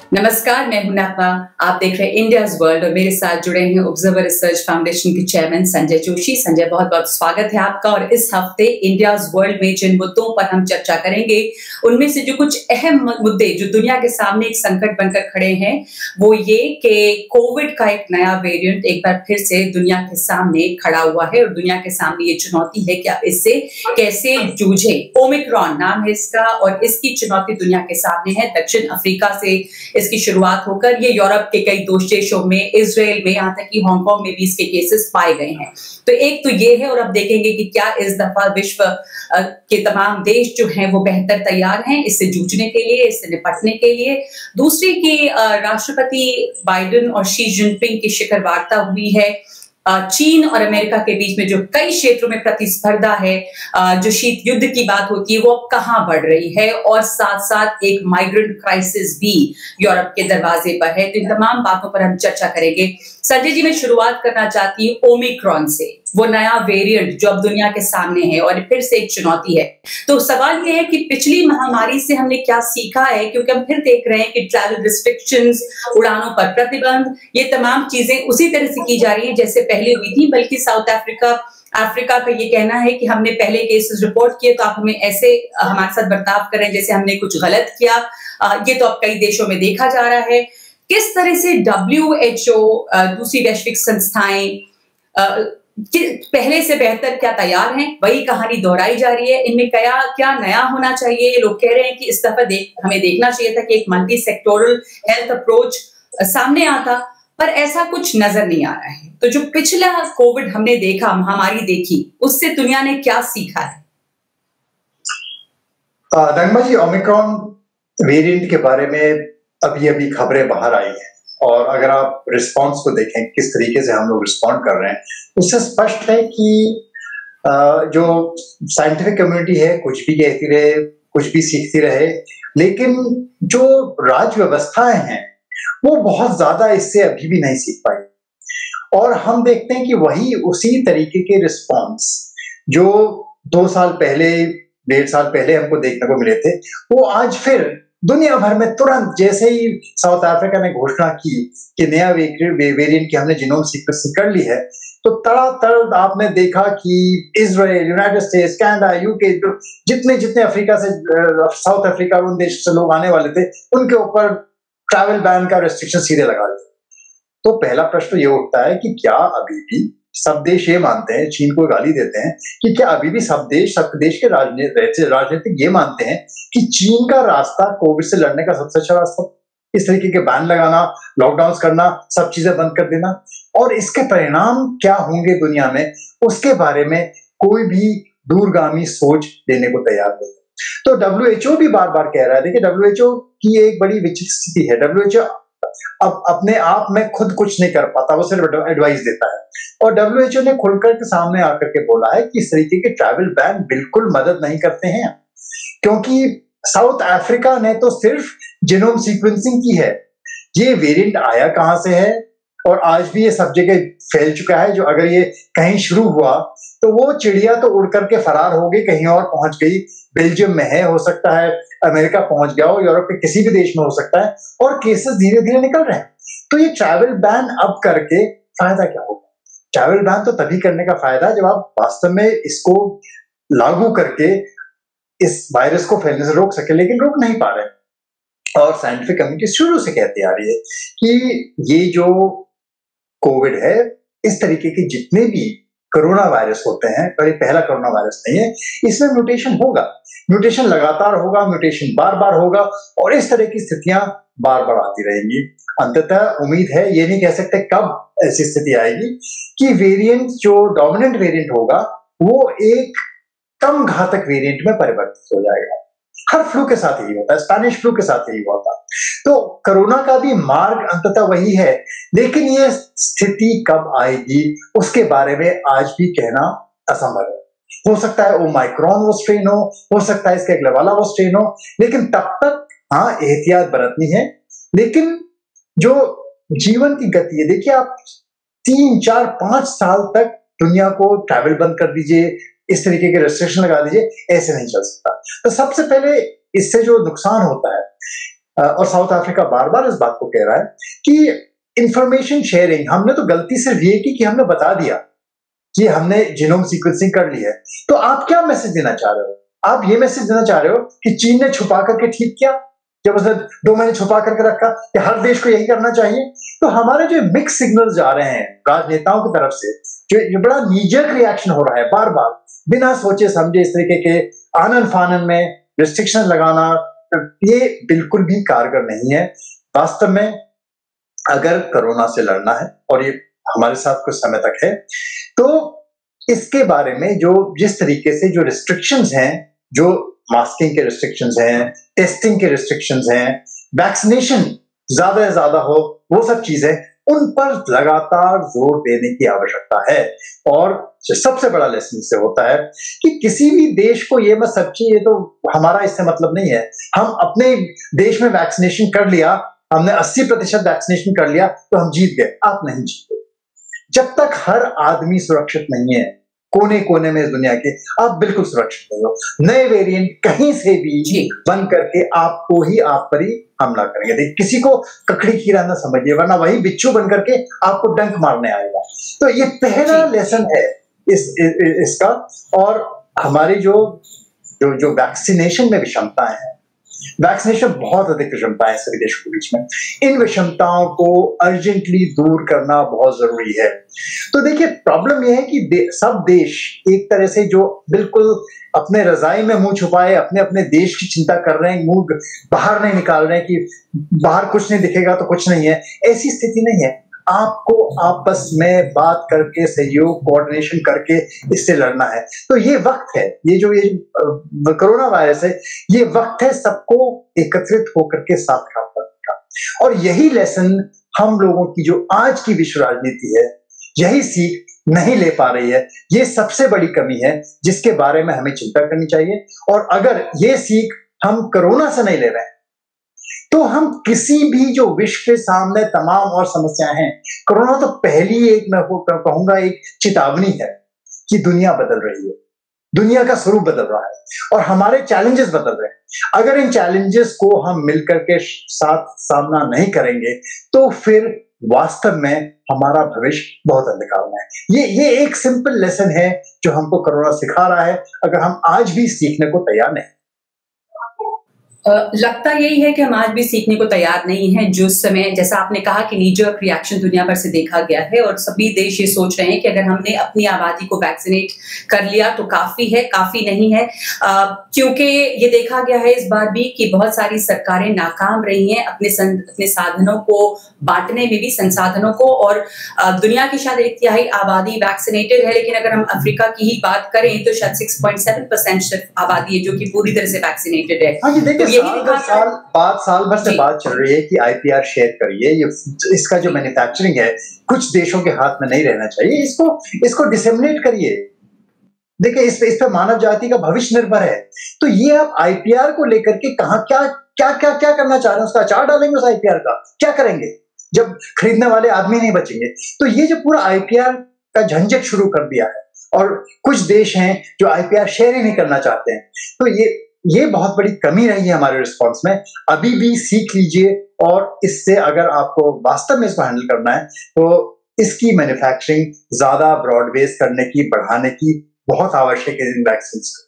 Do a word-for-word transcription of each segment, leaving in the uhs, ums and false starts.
नमस्कार, मैं हूं नागमा। आप देख रहे हैं इंडियाज वर्ल्ड और मेरे साथ जुड़े हैं ऑब्जर्वर रिसर्च फाउंडेशन के चेयरमैन संजय जोशी। संजय, बहुत बहुत स्वागत है आपका। और इस हफ्ते इंडियाज वर्ल्ड में जिन मुद्दों पर हम चर्चा करेंगे उनमें से जो कुछ अहम मुद्दे जो दुनिया के सामने एक संकट बनकर खड़े हैं वो ये कि कोविड का एक नया वेरिएंट एक बार फिर से दुनिया के सामने खड़ा हुआ है और दुनिया के सामने ये चुनौती है कि आप इससे कैसे जूझे। ओमिक्रॉन नाम है इसका और इसकी चुनौती दुनिया के सामने है। दक्षिण अफ्रीका से इसकी शुरुआत होकर ये यूरोप के कई दोस्त देशों में, इजराइल में, यहाँ तक कि हांगकांग में भी इसके केसेस पाए गए हैं। तो एक तो ये है और अब देखेंगे कि क्या इस दफा विश्व के तमाम देश जो हैं वो बेहतर तैयार हैं इससे जूझने के लिए, इससे निपटने के लिए। दूसरी की राष्ट्रपति बाइडेन और शी जिनपिंग की शिखर वार्ता हुई है। चीन और अमेरिका के बीच में जो कई क्षेत्रों में प्रतिस्पर्धा है, जो शीत युद्ध की बात होती है, वो अब कहां बढ़ रही है और साथ साथ एक माइग्रेंट क्राइसिस भी यूरोप के दरवाजे पर है। तो इन तमाम बातों पर हम चर्चा करेंगे। संजय जी, मैं शुरुआत करना चाहती हूँ ओमिक्रॉन से, वो नया वेरिएंट जो अब दुनिया के सामने है और फिर से एक चुनौती है। तो सवाल ये है कि पिछली महामारी से हमने क्या सीखा है, क्योंकि हम फिर देख रहे हैं कि ट्रैवल रिस्ट्रिक्शंस, उड़ानों पर प्रतिबंध, ये तमाम चीजें उसी तरह से की जा रही है जैसे पहले हुई थी। बल्कि साउथ अफ्रीका अफ्रीका का ये कहना है कि हमने पहले केसेस रिपोर्ट किए तो आप हमें ऐसे हमारे साथ बर्ताव करें जैसे हमने कुछ गलत किया। ये तो अब कई देशों में देखा जा रहा है। किस तरह से डब्ल्यू एच ओ, दूसरी वैश्विक संस्थाएं पहले से बेहतर क्या तैयार हैं? वही कहानी दोहराई जा रही है। इनमें क्या क्या नया होना चाहिए? लोग कह रहे हैं कि इस दफा देख हमें देखना चाहिए था कि एक मल्टी सेक्टोरल हेल्थ अप्रोच सामने आता, पर ऐसा कुछ नजर नहीं आ रहा है। तो जो पिछला कोविड हमने देखा, महामारी देखी, उससे दुनिया ने क्या सीखा है? नगमा जी, ओमिक्रॉन वेरिएंट के बारे में अभी अभी खबरें बाहर आई हैं और अगर आप रिस्पांस को देखें किस तरीके से हम लोग रिस्पॉन्ड कर रहे हैं, उससे स्पष्ट है कि जो साइंटिफिक कम्युनिटी है कुछ भी कहती रहे, कुछ भी सीखती रहे, लेकिन जो राज व्यवस्थाएं हैं वो बहुत ज्यादा इससे अभी भी नहीं सीख पाई। और हम देखते हैं कि वही उसी तरीके के रिस्पॉन्स जो दो साल पहले, डेढ़ साल पहले हमको देखने को मिले थे, वो आज फिर दुनिया भर में तुरंत, जैसे ही साउथ अफ्रीका ने घोषणा की कि नया वेरिएंट की हमने जीनोम सीक्वेंसिंग कर ली है, तो तड़ातड़ आपने देखा कि Israel, United States, Canada, UK, जितने जितने अफ्रीका से, साउथ अफ्रीका उन देश से लोग आने वाले थे, उनके ऊपर ट्रैवल बैन का रेस्ट्रिक्शन सीधे लगा दिया। तो पहला प्रश्न ये उठता है कि क्या अभी भी सब देश ये मानते हैं, चीन को गाली देते हैं, कि क्या अभी भी सब देश, सब देश के राजनीतिक ये मानते हैं कि चीन का रास्ता कोविड से लड़ने का सबसे अच्छा रास्ता, इस तरीके के बैन लगाना, लॉकडाउन करना, सब चीजें बंद कर देना, और इसके परिणाम क्या होंगे दुनिया में, उसके बारे में कोई भी दूरगामी सोच देने को तैयार नहीं है। तो डब्ल्यू एच ओ भी बार बार कह रहा है। देखिए, डब्ल्यू एच ओ की एक बड़ी विचित्र स्थिति है। डब्ल्यू एच ओ अब अपने आप में खुद कुछ नहीं कर पाता, वो सिर्फ एडवाइस देता है। और डब्ल्यू एच ओ ने खुलकर के सामने आकर के बोला है कि इस तरीके के ट्रैवल बैन बिल्कुल मदद नहीं करते हैं, क्योंकि साउथ अफ्रीका ने तो सिर्फ जीनोम सीक्वेंसिंग की है। ये वेरिएंट आया कहां से है और आज भी ये सब जगह फैल चुका है। जो अगर ये कहीं शुरू हुआ तो वो चिड़िया तो उड़ करके फरार हो गई, कहीं और पहुंच गई। बेल्जियम में है, हो सकता है अमेरिका पहुंच गया हो, यूरोप के किसी भी देश में हो सकता है, और केसेस धीरे धीरे निकल रहे हैं। तो ये ट्रैवल बैन अब करके फायदा क्या होगा? ट्रैवल बैन तो तभी करने का फायदा जब आप वास्तव में इसको लागू करके इस वायरस को फैलने से रोक सके, लेकिन रोक नहीं पा रहे। और साइंटिफिक कम्युनिटी शुरू से कहती आ रही है कि ये जो कोविड है, इस तरीके के जितने भी कोरोना वायरस होते हैं, और ये पहला कोरोना वायरस नहीं है, इसमें म्यूटेशन होगा, म्यूटेशन लगातार होगा, म्यूटेशन बार बार होगा, और इस तरह की स्थितियां बार बार आती रहेंगी। अंततः उम्मीद है, ये नहीं कह सकते कब ऐसी स्थिति आएगी, कि वेरिएंट जो डोमिनेंट वेरिएंट होगा वो एक कम घातक वेरिएंट में परिवर्तित हो जाएगा। हर फ्लू के साथ यही होता है, स्पेनिश फ्लू के साथ यही हुआ था। तो कोरोना का भी मार्ग अंततः वही है, लेकिन ये स्थिति कब आएगी उसके बारे में आज भी कहना असंभव है। हो सकता है ओमिक्रॉन वो स्ट्रेन हो, हो सकता है इसके अगले वाला वो स्ट्रेन हो, लेकिन तब तक हाँ एहतियात बरतनी है। लेकिन जो जीवन की गति है, देखिए आप तीन चार पांच साल तक दुनिया को ट्रैवल बंद कर दीजिए, इस तरीके के रेस्ट्रिक्शन लगा दीजिए, ऐसे नहीं चल सकता। तो सबसे पहले इससे जो नुकसान होता है, और साउथ अफ्रीका बार बार इस बात को कह रहा है कि इंफॉर्मेशन शेयरिंग, हमने तो गलती सिर्फ ये की कि हमने बता दिया कि हमने जीनोम सीक्वेंसिंग कर ली है, तो आप क्या मैसेज देना चाह रहे हो? आप ये मैसेज देना चाह रहे हो कि चीन ने छुपा करके ठीक किया, जब उसने दो महीने छुपा करके रखा, कि हर देश को यही करना चाहिए? तो हमारे जो मिक्स सिग्नल्स जा रहे हैं राजनेताओं की तरफ से, जो ये बड़ा नीजर रिएक्शन हो रहा है बार बार बिना सोचे समझे, इस तरीके के आनन फानन में रिस्ट्रिक्शन लगाना, ये बिल्कुल भी कारगर नहीं है। वास्तव में अगर कोरोना से लड़ना है और ये हमारे साथ कुछ समय तक है, तो इसके बारे में जो जिस तरीके से जो रिस्ट्रिक्शंस हैं, जो मास्किंग के रिस्ट्रिक्शंस हैं, टेस्टिंग के रिस्ट्रिक्शंस हैं, वैक्सीनेशन ज्यादा से ज्यादा हो, वो सब चीजें, उन पर लगातार जोर देने की आवश्यकता है। और सबसे बड़ा लेसन इससे होता है कि किसी भी देश को ये मत समझिए ये तो हमारा इससे मतलब नहीं है, हम अपने देश में वैक्सीनेशन कर लिया, हमने अस्सी प्रतिशत वैक्सीनेशन कर लिया तो हम जीत गए। आप नहीं जीते। जब तक हर आदमी सुरक्षित नहीं है कोने कोने में इस दुनिया के, आप बिल्कुल सुरक्षित नहीं हो। नए वेरिएंट कहीं से भी बन करके आपको ही आप पर ही हमला करेंगे। देखिए, किसी को ककड़ी कीड़ा ना समझिए, वरना वही बिच्छू बन करके आपको डंक मारने आएगा। तो ये पहला लेसन है इस, इस इसका। और हमारी जो जो जो वैक्सीनेशन में विषमताएं हैं, वैक्सीनेशन बहुत अधिक विषमताएं सभी देशों के बीच में, इन विषमताओं को अर्जेंटली दूर करना बहुत जरूरी है। तो देखिए, प्रॉब्लम यह है कि दे, सब देश एक तरह से जो बिल्कुल अपने रजाई में मुंह छुपाए अपने अपने देश की चिंता कर रहे हैं, मुंह बाहर नहीं निकाल रहे हैं कि बाहर कुछ नहीं दिखेगा तो कुछ नहीं है, ऐसी स्थिति नहीं है। आपको आपस में बात करके, सहयोग, कोऑर्डिनेशन करके इससे लड़ना है। तो ये वक्त है, ये जो ये कोरोना वायरस है, ये वक्त है सबको एकत्रित होकर के साथ काम करने का। और यही लेसन हम लोगों की जो आज की विश्व राजनीति है, यही सीख नहीं ले पा रही है। ये सबसे बड़ी कमी है जिसके बारे में हमें चिंता करनी चाहिए। और अगर ये सीख हम कोरोना से नहीं ले रहे हैं, तो हम किसी भी जो विश्व के सामने तमाम और समस्याएं हैं, कोरोना तो पहली एक, मैं कहूंगा, एक चेतावनी है कि दुनिया बदल रही है, दुनिया का स्वरूप बदल रहा है और हमारे चैलेंजेस बदल रहे हैं। अगर इन चैलेंजेस को हम मिलकर के साथ सामना नहीं करेंगे तो फिर वास्तव में हमारा भविष्य बहुत अंधकार में है। ये ये एक सिंपल लेसन है जो हमको कोरोना सिखा रहा है, अगर हम आज भी सीखने को तैयार नहीं। लगता यही है कि हम आज भी सीखने को तैयार नहीं हैं। जो समय, जैसा आपने कहा कि नीजर रिएक्शन दुनिया भर से देखा गया है और सभी देश ये सोच रहे हैं कि अगर हमने अपनी आबादी को वैक्सीनेट कर लिया तो काफी है, काफी नहीं है, क्योंकि ये देखा गया है इस बार भी कि बहुत सारी सरकारें नाकाम रही हैं अपने सं, अपने साधनों को बांटने में भी, संसाधनों को। और दुनिया की शायद एक तिहाई आबादी वैक्सीनेटेड है, लेकिन अगर हम अफ्रीका की ही बात करें तो शायद सिक्स पॉइंट सेवन परसेंट सिर्फ आबादी है जो कि पूरी तरह से वैक्सीनेटेड है। हाँ, ये साल भर साल बाद साल भर से बात चल रही है कि आईपीआर शेयर करिए, ये इसका जो मैन्युफैक्चरिंग है कुछ देशों के हाथ में नहीं रहना चाहिए, इसको इसको डिसेमिनेट करिए। देखिए, इस पे इस पे मानव जाति का भविष्य निर्भर है। तो ये आप आईपीआर को लेकर के कहां क्या क्या क्या क्या करना चाह रहे हैं? उसका अचार डालेंगे उस आईपीआर का? क्या करेंगे जब खरीदने वाले आदमी नहीं बचेंगे? तो ये जो पूरा आईपीआर का झंझट शुरू कर दिया है और कुछ देश हैं जो आईपीआर शेयर ही नहीं करना चाहते हैं, तो ये ये बहुत बड़ी कमी रही है हमारे रिस्पॉन्स में। अभी भी सीख लीजिए और इससे अगर आपको वास्तव में इसको हैंडल करना है तो इसकी मैन्युफैक्चरिंग ज्यादा ब्रॉड बेस करने की, बढ़ाने की बहुत आवश्यक है इन वैक्सीन को।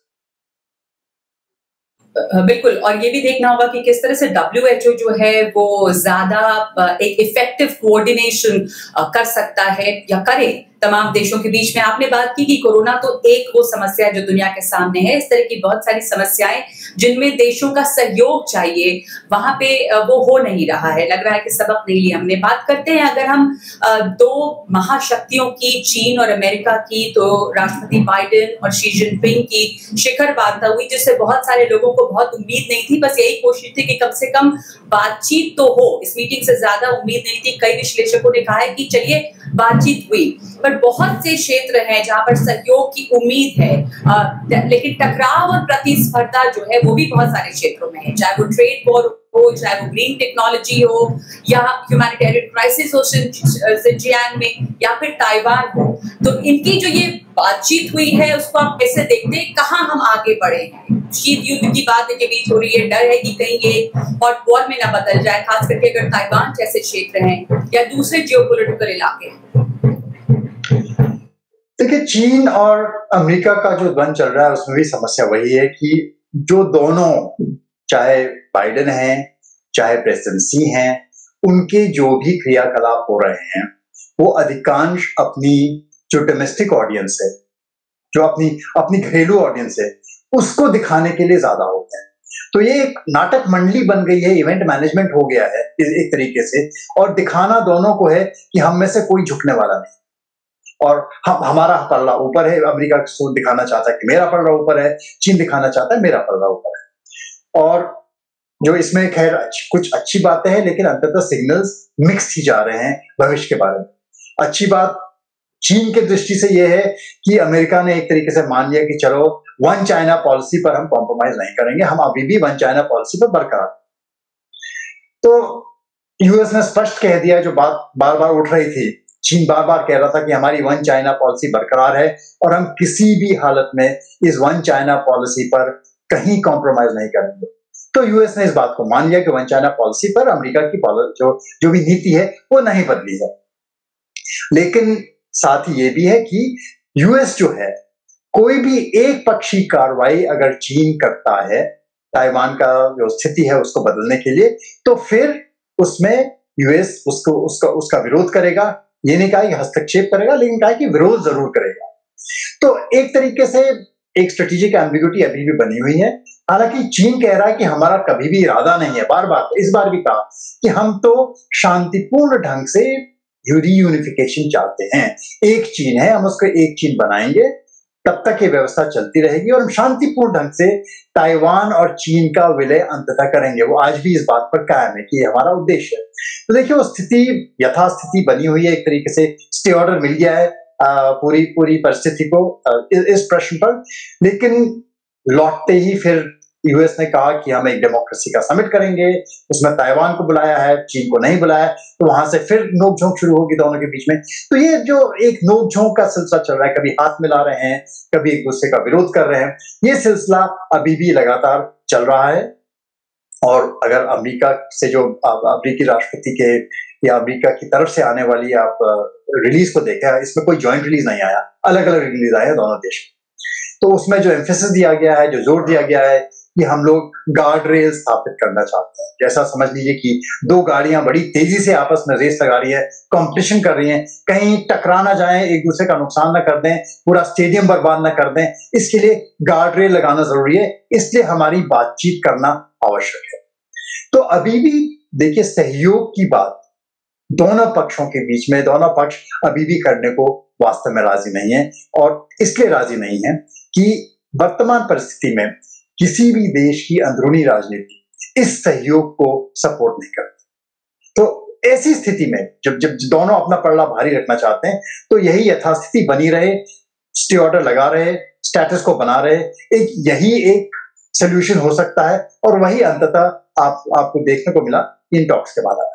बिल्कुल, और ये भी देखना होगा कि किस तरह से डब्ल्यू एच ओ जो है वो ज्यादा एक इफेक्टिव कोऑर्डिनेशन कर सकता है या करे तमाम देशों के बीच में। आपने बात की कि कोरोना तो एक वो समस्या है जो दुनिया के सामने है, इस तरह की बहुत सारी समस्याएं जिनमें देशों का सहयोग चाहिए, वहां पे वो हो नहीं रहा है। लग रहा है कि सबक नहीं लिया हमने। बात करते हैं अगर हम दो महाशक्तियों की, चीन और अमेरिका की, तो राष्ट्रपति बाइडेन और शी जिनपिंग की शिखर वार्ता हुई जिससे बहुत सारे लोगों को बहुत उम्मीद नहीं थी, बस यही कोशिश थी कि कम से कम बातचीत तो हो। इस मीटिंग से ज्यादा उम्मीद नहीं थी। कई विश्लेषकों ने कहा है कि चलिए बातचीत हुई, पर बहुत से क्षेत्र हैं जहां पर सहयोग की उम्मीद है, आ, लेकिन टकराव और प्रतिस्पर्धा जो है वो भी बहुत सारे क्षेत्रों में है, चाहे वो ट्रेड वॉर हो, चाहे वो ग्रीन टेक्नोलॉजी हो या ह्यूमैनिटेरियन क्राइसिस हो सिंजियांग में या फिर ताइवान हो, तो इनकी जो ये बातचीत हुई है उसको आप कैसे देखते हैं? कहाँ हम आगे बढ़े हैं? शीत युद्ध की बात के बीच हो रही है, डर है कि कहीं ये हॉट वॉर में ना बदल जाए, खास करके अगर ताइवान जैसे क्षेत्र हैं या दूसरे जियोपॉलिटिकल इलाके। देखिए, चीन और अमेरिका का जो द्वंद्व चल रहा है उसमें भी समस्या वही है कि जो दोनों, चाहे बाइडेन हैं चाहे प्रेसिडेंट सी हैं, उनके जो भी क्रियाकलाप हो रहे हैं वो अधिकांश अपनी जो डोमेस्टिक ऑडियंस है, जो अपनी अपनी घरेलू ऑडियंस है, उसको दिखाने के लिए ज्यादा होते हैं। तो ये एक नाटक मंडली बन गई है, इवेंट मैनेजमेंट हो गया है एक तरीके से, और दिखाना दोनों को है कि हम में से कोई झुकने वाला नहीं, और हम हमारा पल्ला ऊपर है। अमेरिका दिखाना चाहता है कि मेरा पल्ला ऊपर है, चीन दिखाना चाहता है मेरा पल्ला ऊपर है। और जो इसमें खैर कुछ अच्छी बातें हैं, लेकिन अंततः सिग्नल्स मिक्स ही जा रहे हैं भविष्य के बारे में। अच्छी बात चीन के दृष्टि से यह है कि अमेरिका ने एक तरीके से मान लिया कि चलो वन चाइना पॉलिसी पर हम कॉम्प्रोमाइज नहीं करेंगे, हम अभी भी वन चाइना पॉलिसी पर बरकरार। तो यूएस ने स्पष्ट कह दिया, जो बात बार बार उठ रही थी, चीन बार बार कह रहा था कि हमारी वन चाइना पॉलिसी बरकरार है और हम किसी भी हालत में इस वन चाइना पॉलिसी पर कहीं कॉम्प्रोमाइज नहीं करेंगे। तो यूएस ने इस बात को मान लिया कि वन चाइना पॉलिसी पर अमेरिका की जो जो भी नीति है वो नहीं बदली है। लेकिन साथ ही ये भी है कि यूएस जो है, कोई भी एक पक्षी कार्रवाई अगर चीन करता है ताइवान का जो स्थिति है उसको बदलने के लिए, तो फिर उसमें यूएस उसको उसका उसका विरोध करेगा। ये नहीं कहा कि हस्तक्षेप करेगा, लेकिन कहा कि विरोध जरूर करेगा। तो एक तरीके से एक स्ट्रेटेजिक एम्बिग्युइटी अभी भी बनी हुई है। हालांकि चीन कह रहा है कि हमारा कभी भी इरादा नहीं है, बार बार इस बार भी कहा कि हम तो शांतिपूर्ण ढंग से रीयूनिफिकेशन चाहते हैं, एक चीन है, हम उसको एक चीन बनाएंगे, तब तक ये व्यवस्था चलती रहेगी और हम शांतिपूर्ण ढंग से ताइवान और चीन का विलय अंततः करेंगे। वो आज भी इस बात पर कायम है कि ये हमारा उद्देश्य है। तो देखिए, वो स्थिति यथास्थिति बनी हुई है, एक तरीके से स्टे ऑर्डर मिल गया है आ, पूरी पूरी परिस्थिति को आ, इस प्रश्न पर। लेकिन लौटते ही फिर यूएस ने कहा कि हम एक डेमोक्रेसी का समिट करेंगे, उसमें ताइवान को बुलाया है, चीन को नहीं बुलाया, तो वहां से फिर नोकझोंक शुरू होगी दोनों के बीच में। तो ये जो एक नोकझोंक का सिलसिला चल रहा है, कभी हाथ मिला रहे हैं, कभी एक दूसरे का विरोध कर रहे हैं, ये सिलसिला अभी भी लगातार चल रहा है। और अगर अमेरिका से जो अमेरिकी राष्ट्रपति के या अमेरिका की तरफ से आने वाली आप रिलीज को देखें, इसमें कोई ज्वाइंट रिलीज नहीं आया, अलग अलग रिलीज आया दोनों देश। तो उसमें जो एम्फेसिस दिया गया है, जो जोर दिया गया है कि हम लोग गार्ड रेल स्थापित करना चाहते हैं। जैसा समझ लीजिए कि दो गाड़ियां बड़ी तेजी से आपस में रेस लगा रही है, कंपटीशन कर रही हैं, कहीं टकरा ना जाएं, एक दूसरे का नुकसान ना कर दें, पूरा स्टेडियम बर्बाद ना कर दें, इसके लिए गार्ड रेल लगाना जरूरी है। इसलिए हमारी बातचीत करना आवश्यक है। तो अभी भी देखिए, सहयोग की बात दोनों पक्षों के बीच में, दोनों पक्ष अभी भी करने को वास्तव में राजी नहीं है, और इसलिए राजी नहीं है कि वर्तमान परिस्थिति में किसी भी देश की अंदरूनी राजनीति इस सहयोग को सपोर्ट नहीं करती। तो ऐसी स्थिति में जब जब दोनों अपना पल्ला भारी रखना चाहते हैं, तो यही यथास्थिति बनी रहे, स्टे ऑर्डर लगा रहे, स्टेटस को बना रहे, एक यही एक सोल्यूशन हो सकता है। और वही अंततः आप आपको देखने को मिला इन टॉक्स के बाद आया।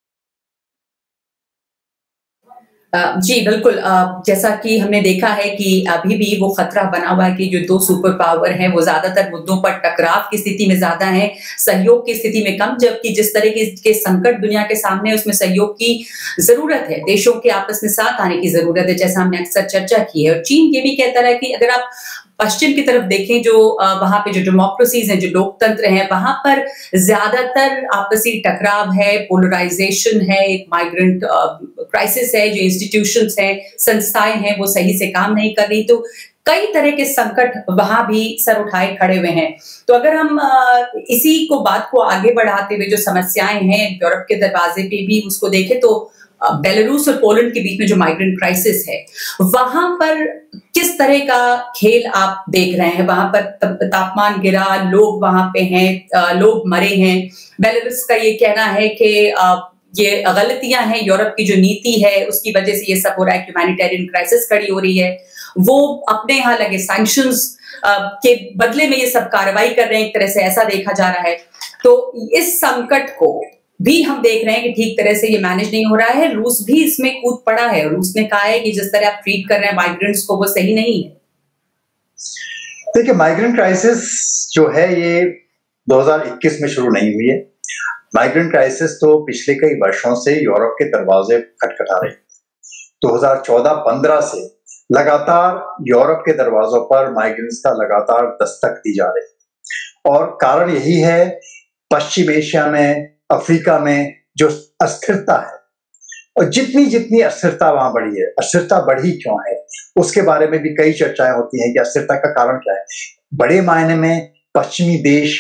जी बिल्कुल, जैसा कि हमने देखा है कि अभी भी वो खतरा बना हुआ है कि जो दो सुपर पावर हैं वो ज्यादातर मुद्दों पर टकराव की स्थिति में ज्यादा हैं, सहयोग की स्थिति में कम। जबकि जिस तरह के, के संकट दुनिया के सामने है उसमें सहयोग की जरूरत है, देशों के आपस में साथ आने की जरूरत है, जैसा हमने अक्सर चर्चा की है। और चीन ये भी कहता है कि अगर आप पश्चिम की तरफ देखें, जो वहां पे जो डेमोक्रेसीज हैं, जो लोकतंत्र हैं, वहां पर ज्यादातर आपसी टकराव है, पोलराइजेशन है, एक माइग्रेंट क्राइसिस है, जो इंस्टीट्यूशंस हैं, संस्थाएं हैं, वो सही से काम नहीं कर रही। तो कई तरह के संकट वहां भी सर उठाए खड़े हुए हैं। तो अगर हम इसी को बात को आगे बढ़ाते हुए जो समस्याएं हैं यूरोप के दरवाजे पे भी उसको देखें, तो बेलारूस और पोलैंड के बीच में जो माइग्रेंट क्राइसिस है, वहां पर किस तरह का खेल आप देख रहे हैं? वहां पर तापमान गिरा, लोग वहां पे हैं, लोग मरे हैं। बेलारूस का ये कहना है कि ये गलतियां हैं, यूरोप की जो नीति है उसकी वजह से ये सब हो रहा है, ह्यूमैनिटेरियन क्राइसिस खड़ी हो रही है। वो अपने यहाँ लगे सैंक्शंस के बदले में ये सब कार्रवाई कर रहे हैं, एक तरह से ऐसा देखा जा रहा है। तो इस संकट को भी हम देख रहे हैं कि ठीक तरह से ये मैनेज नहीं हो रहा है। रूस भी इसमें कूद पड़ा है। रूस ने कहा है कि जिस तरह आप ट्रीट कर रहे हैं माइग्रेंट्स को वो सही नहीं है। देखिए, माइग्रेंट क्राइसिस जो है ये दो हज़ार इक्कीस में शुरू नहीं हुई है। माइग्रेंट क्राइसिस तो पिछले कई वर्षों से यूरोप के दरवाजे खटखटा रही है। दो हज़ार चौदह पंद्रह से लगातार यूरोप के दरवाजों पर माइग्रेंट्स का लगातार दस्तक दी जा रही है, और कारण यही है पश्चिम एशिया में, अफ्रीका में जो अस्थिरता है, और जितनी जितनी अस्थिरता वहां बढ़ी है, अस्थिरता बढ़ी क्यों है उसके बारे में भी कई चर्चाएं होती हैं कि अस्थिरता का कारण क्या है। बड़े मायने में पश्चिमी देश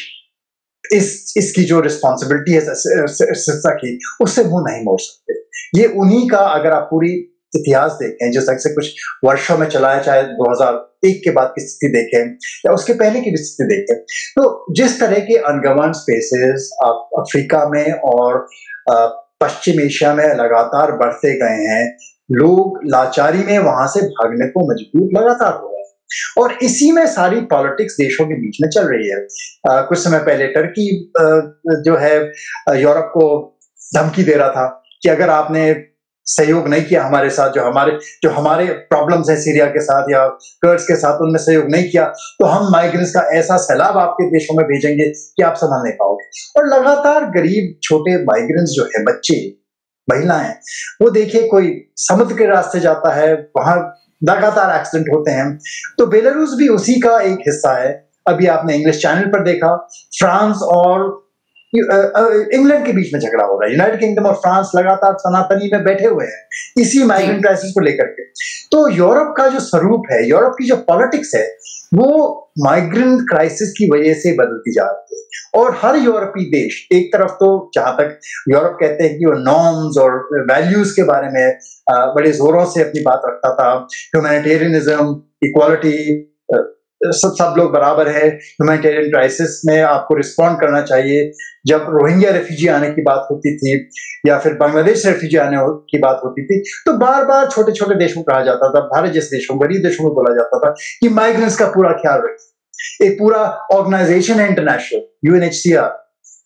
इस इसकी जो रिस्पॉन्सिबिलिटी है अस्थिरता की, उससे मुंह नहीं मोड़ सकते। ये उन्हीं का, अगर आप पूरी इतिहास देखें जिस तरह से कुछ वर्षों में चला है, चाहे दो हज़ार एक के बाद की स्थिति देखें या उसके पहले की भी स्थिति देखें, तो जिस तरह के अनगवर्न्ड स्पेसेस अफ्रीका में और पश्चिम एशिया में लगातार बढ़ते गए हैं, लोग लाचारी में वहां से भागने को मजबूर लगातार हो रहे हैं, और इसी में सारी पॉलिटिक्स देशों के बीच में चल रही है। आ, कुछ समय पहले टर्की जो है यूरोप को धमकी दे रहा था कि अगर आपने सहयोग नहीं किया हमारे साथ, जो हमारे जो हमारे प्रॉब्लम्स है सीरिया के साथ या कर्ड्स के साथ, उनमें सहयोग नहीं किया तो हम माइग्रेंट्स का ऐसा सैलाब आपके देशों में भेजेंगे कि आप संभाल नहीं पाओगे। और लगातार गरीब छोटे माइग्रेंट्स जो है, बच्चे, महिलाएं, वो देखिए कोई समुद्र के रास्ते जाता है, वहां लगातार एक्सीडेंट होते हैं। तो बेलारूस भी उसी का एक हिस्सा है। अभी आपने इंग्लिश चैनल पर देखा, फ्रांस और इंग्लैंड के बीच में झगड़ा हो रहा है। यूनाइटेड किंगडम और फ्रांस लगातार सनातनी में बैठे हुए हैं इसी माइग्रेंट क्राइसिस को लेकर के। तो यूरोप का जो स्वरूप है, यूरोप की जो पॉलिटिक्स है, वो माइग्रेंट क्राइसिस की वजह से बदलती जा रही है। और हर यूरोपीय देश, एक तरफ तो जहां तक यूरोप कहते हैं कि वो नॉर्म्स और वैल्यूज के बारे में बड़े जोरों से अपनी बात रखता था, ह्यूमैनिटेरियनिज्म, इक्वालिटी, सब सब लोग बराबर है, ह्यूमैनिटेरियन क्राइसिस में आपको रिस्पॉन्ड करना चाहिए। जब रोहिंग्या रेफ्यूजी आने की बात होती थी या फिर बांग्लादेश रेफ्यूजी आने की बात होती थी, तो बार बार छोटे छोटे देशों को कहा जाता था, भारत जैसे देशों, गरीब देशों को बोला जाता था कि माइग्रेंट्स का पूरा ख्याल रखिए। एक पूरा ऑर्गेनाइजेशन है international, U N H C R,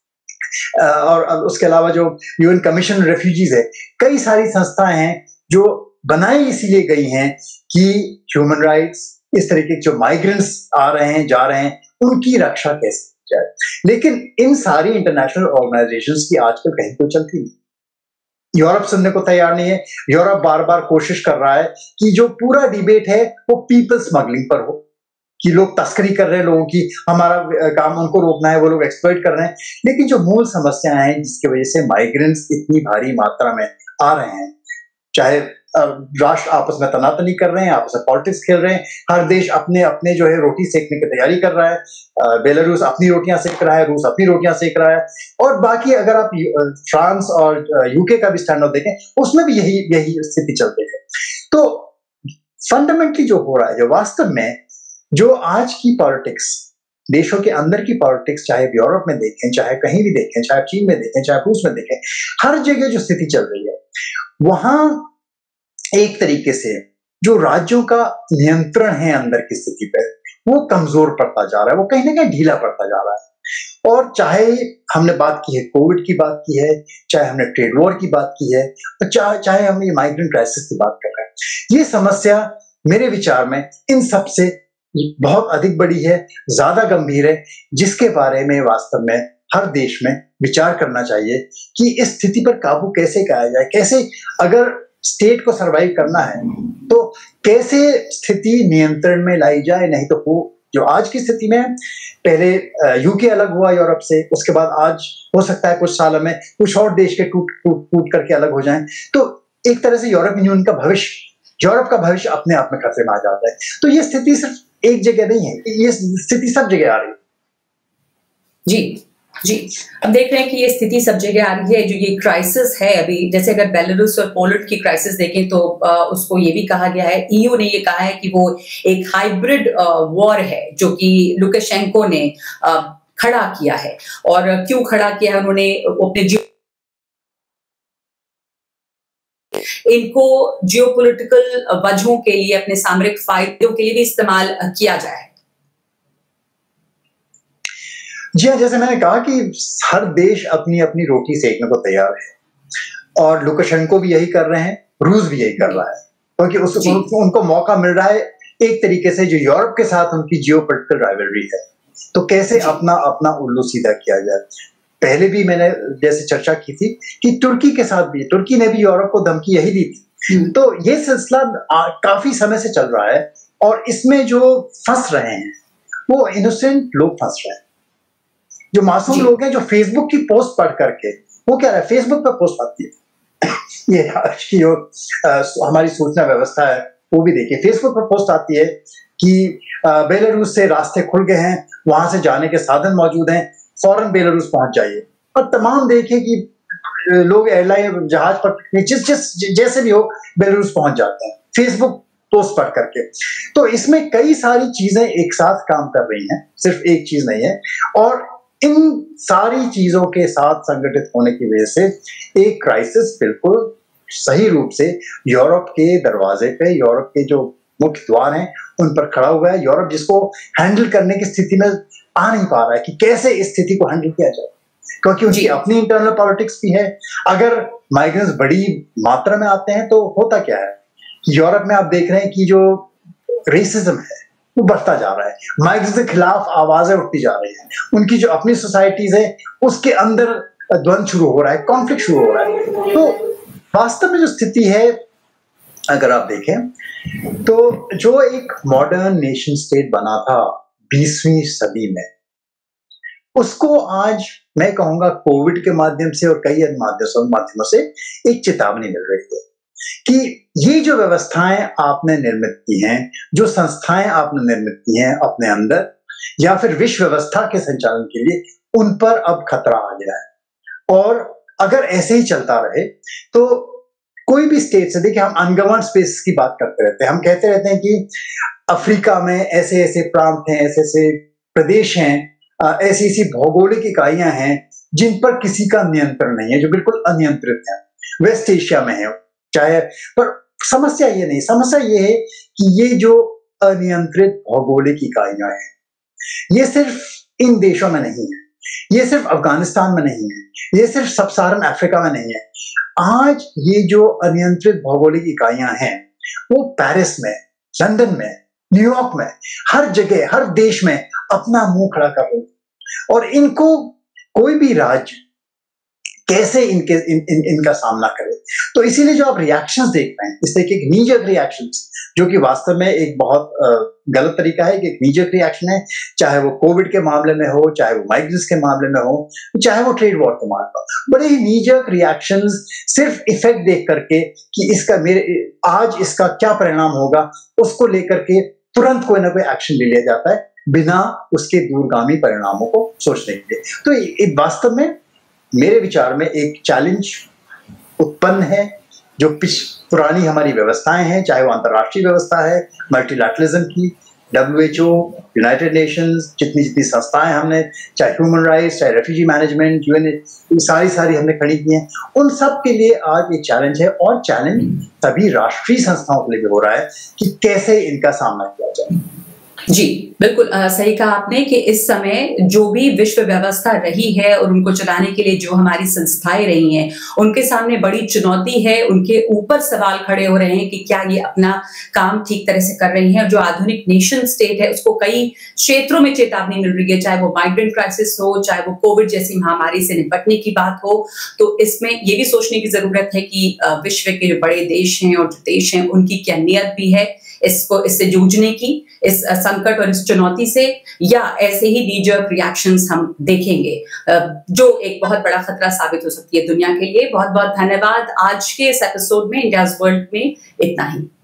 और उसके अलावा जो यूएन कमीशन रेफ्यूजीज है, कई सारी संस्थाएं हैं जो बनाई इसीलिए गई हैं कि ह्यूमन राइट्स, इस तरीके के जो माइग्रेंट्स आ रहे हैं, जा रहे हैं, उनकी रक्षा कैसे की जाए। लेकिन इन सारी इंटरनेशनल ऑर्गेनाइजेशंस की आजकल कहीं तो चलती नहीं। यूरोप सुनने को तैयार नहीं है। यूरोप बार बार कोशिश कर रहा है कि जो पूरा डिबेट है वो पीपल स्मगलिंग पर हो, कि लोग तस्करी कर रहे हैं लोगों की, हमारा काम उनको रोकना है, वो लोग एक्सप्लॉइट कर रहे हैं। लेकिन जो मूल समस्या है जिसकी वजह से माइग्रेंट्स इतनी भारी मात्रा में आ रहे हैं, चाहे राष्ट्र आपस में तनातनी कर रहे हैं, आपस में पॉलिटिक्स खेल रहे हैं, हर देश अपने अपने जो है रोटी सेकने की तैयारी कर रहा है, बेलारूस अपनी रोटियां सेक रहा है, रूस अपनी रोटियां सेक रहा है, और बाकी अगर आप फ्रांस और यूके का भी स्टैंड ऑफ देखें, उसमें भी यही यही स्थिति चलती है। तो फंडामेंटली जो हो रहा है, जो वास्तव में जो आज की पॉलिटिक्स, देशों के अंदर की पॉलिटिक्स, चाहे यूरोप में देखें, चाहे कहीं भी देखें, चाहे चीन में देखें, चाहे रूस में देखें, हर जगह जो स्थिति चल रही है, वहां एक तरीके से जो राज्यों का नियंत्रण है अंदर की स्थिति पर, वो कमजोर पड़ता जा रहा है, वो कहीं ना कहीं ढीला पड़ता जा रहा है। और चाहे हमने बात की है, कोविड की बात की है, चाहे हमने ट्रेड वॉर की बात की है, और चाहे चाहे हम ये माइग्रेंट क्राइसिस की बात कर रहे हैं, ये समस्या मेरे विचार में इन सबसे बहुत अधिक बड़ी है, ज्यादा गंभीर है, जिसके बारे में वास्तव में हर देश में विचार करना चाहिए कि इस स्थिति पर काबू कैसे किया जाए। कैसे, अगर स्टेट को सरवाइव करना है तो कैसे स्थिति नियंत्रण में लाई जाए। नहीं तो वो जो आज की स्थिति में, पहले यूके अलग हुआ यूरोप से, उसके बाद आज हो सकता है कुछ सालों में कुछ और देश के टूट टूट टूट करके अलग हो जाएं, तो एक तरह से यूरोपियन यूनियन का भविष्य, यूरोप का भविष्य अपने आप में खतरे में आ जाता है। तो ये स्थिति सिर्फ एक जगह नहीं है, ये स्थिति सब जगह आ रही है। जी जी, हम देख रहे हैं कि ये स्थिति सब जगह आ रही है। जो ये क्राइसिस है अभी, जैसे अगर बेलारूस और पोलैंड की क्राइसिस देखें तो आ, उसको ये भी कहा गया है, ईयू ने ये कहा है कि वो एक हाइब्रिड वॉर है जो कि लुकाशेंको ने आ, खड़ा किया है। और क्यों खड़ा किया है उन्होंने, अपने इनको जियोपॉलिटिकल वजहों के लिए, अपने सामरिक फायदों के लिए भी इस्तेमाल किया जाए? जी हाँ, जैसे मैंने कहा कि हर देश अपनी अपनी रोटी सेकने को तैयार है और लुकाशेंको भी यही कर रहे हैं, रूस भी यही कर रहा है, क्योंकि उस उनको, उनको मौका मिल रहा है एक तरीके से जो यूरोप के साथ उनकी जियोपॉलिटिकल राइवलरी है, तो कैसे अपना अपना उल्लू सीधा किया जाए। पहले भी मैंने जैसे चर्चा की थी कि तुर्की के साथ भी, तुर्की ने भी यूरोप को धमकी यही दी थी। तो ये सिलसिला काफी समय से चल रहा है और इसमें जो फंस रहे हैं वो इनोसेंट लोग फंस रहे हैं, जो मासूम लोग हैं, जो फेसबुक की पोस्ट पढ़ करके, वो क्या है, फेसबुक पर पोस्ट आती है ये आज की जो हमारी सूचना व्यवस्था है वो भी देखिए, फेसबुक पर पोस्ट आती है कि बेलारूस से रास्ते खुल गए हैं, वहां से जाने के साधन मौजूद हैं, फौरन बेलारूस पहुंच जाइए। और तमाम देखिए कि लोग एयरलाइन जहाज पर जिस जिस जैसे भी हो बेलारूस पहुंच जाते हैं, फेसबुक पोस्ट पढ़ करके। तो इसमें कई सारी चीजें एक साथ काम कर रही हैं, सिर्फ एक चीज नहीं है, और इन सारी चीजों के साथ संगठित होने की वजह से एक क्राइसिस बिल्कुल सही रूप से यूरोप के दरवाजे पे, यूरोप के जो मुख्य द्वार हैं उन पर खड़ा हुआ है। यूरोप जिसको हैंडल करने की स्थिति में आ नहीं पा रहा है कि कैसे इस स्थिति को हैंडल किया जाए, क्योंकि उनकी अपनी इंटरनल पॉलिटिक्स भी है। अगर माइग्रेंट्स बड़ी मात्रा में आते हैं तो होता क्या है कि यूरोप में आप देख रहे हैं कि जो रेसिज्म है वो बढ़ता जा रहा है, माइग्रेंट्स के खिलाफ आवाजें उठती जा रही हैं, उनकी जो अपनी सोसाइटीज है उसके अंदर द्वंद्व शुरू हो रहा है, कॉन्फ्लिक्ट शुरू हो रहा है। तो वास्तव में जो स्थिति है अगर आप देखें तो जो एक मॉडर्न नेशन स्टेट बना था बीसवीं सदी में, उसको आज मैं कहूंगा कोविड के माध्यम से और कई अन्य माध्यमों से एक चेतावनी मिल रही है कि ये जो व्यवस्थाएं आपने निर्मित की हैं, जो संस्थाएं आपने निर्मित की हैं अपने अंदर या फिर विश्व व्यवस्था के संचालन के लिए, उन पर अब खतरा आ गया है। और अगर ऐसे ही चलता रहे तो कोई भी स्टेट से, देखिए हम अनगवर्न्ड स्पेस की बात करते रहते हैं, हम कहते रहते हैं कि अफ्रीका में ऐसे ऐसे प्रांत हैं, ऐसे ऐसे प्रदेश हैं, ऐसी ऐसी भौगोलिक इकाइयां हैं जिन पर किसी का नियंत्रण नहीं है, जो बिल्कुल अनियंत्रित है। वेस्ट एशिया में है चाहे, पर समस्या ये नहीं, समस्या ये है कि ये जो अनियंत्रित भौगोलिक इकाइयां हैं ये सिर्फ इन देशों में नहीं है, ये सिर्फ अफगानिस्तान में नहीं है, ये सिर्फ सब सहारन अफ्रीका में नहीं है। आज ये जो अनियंत्रित भौगोलिक इकाइयां हैं वो पेरिस में, लंदन में, न्यूयॉर्क में, हर जगह, हर देश में अपना मुंह खड़ा कर रही है। और इनको कोई भी राज्य कैसे इनके इन, इन, इनका सामना करे। तो इसीलिए जो आप रिएक्शंस देख रहे हैं, इस तरीके के नीजक रिएक्शंस, जो कि वास्तव में एक बहुत गलत तरीका है कि एक नीजक रिएक्शन है, चाहे वो कोविड के मामले में हो, चाहे वो माइग्रेंट्स के मामले में हो, चाहे वो ट्रेड वॉर के मामले में, बड़े ही नीजक रिएक्शंस सिर्फ इफेक्ट देख करके कि इसका मेरे आज इसका क्या परिणाम होगा, उसको लेकर के तुरंत कोई ना कोई एक्शन ले लिया जाता है बिना उसके दूरगामी परिणामों को सोचने के लिए। तो ये वास्तव में मेरे विचार में एक चैलेंज उत्पन्न है जो पिछ पुरानी हमारी व्यवस्थाएं हैं, चाहे वो अंतर्राष्ट्रीय व्यवस्था है, मल्टीलैटरलिज्म की, W H O, United Nations, जितनी जितनी संस्थाएं हमने, चाहे ह्यूमन राइट्स, चाहे रेफ्यूजी मैनेजमेंट, यूएन, सारी सारी हमने खड़ी की हैं, उन सब के लिए आज एक चैलेंज है। और चैलेंज सभी राष्ट्रीय संस्थाओं के लिए भी हो रहा है कि कैसे इनका सामना किया जाए। जी बिल्कुल आ, सही कहा आपने कि इस समय जो भी विश्व व्यवस्था रही है और उनको चलाने के लिए जो हमारी संस्थाएं रही हैं, उनके सामने बड़ी चुनौती है, उनके ऊपर सवाल खड़े हो रहे हैं कि क्या ये अपना काम ठीक तरह से कर रही हैं। और जो आधुनिक नेशन स्टेट है उसको कई क्षेत्रों में चेतावनी मिल रही है, चाहे वो माइग्रेंट क्राइसिस हो, चाहे वो कोविड जैसी महामारी से निपटने की बात हो। तो इसमें ये भी सोचने की जरूरत है कि विश्व के जो बड़े देश हैं और जो देश हैं उनकी क्या नीयत भी है इसको इससे जूझने की, इस संकट और इस चुनौती से, या ऐसे ही नीजर्क रिएक्शंस हम देखेंगे जो एक बहुत बड़ा खतरा साबित हो सकती है दुनिया के लिए। बहुत बहुत धन्यवाद। आज के इस एपिसोड में इंडियाज वर्ल्ड में इतना ही।